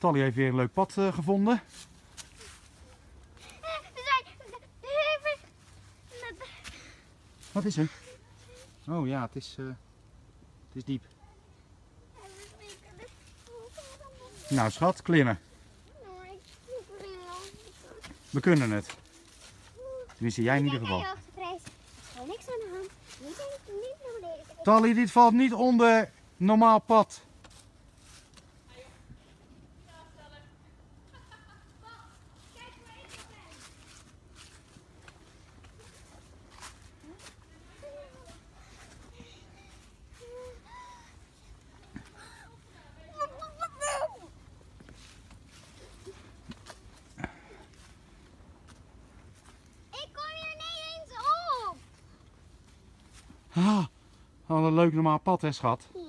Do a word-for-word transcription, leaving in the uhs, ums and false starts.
Tally heeft weer een leuk pad uh, gevonden. Wat is er? Oh ja, het is, uh, het is diep. Nou schat, klimmen. We kunnen het. Tenminste, jij in ieder geval. Tally, dit valt niet onder normaal pad. Ah, wat een leuk normaal pad, hè schat?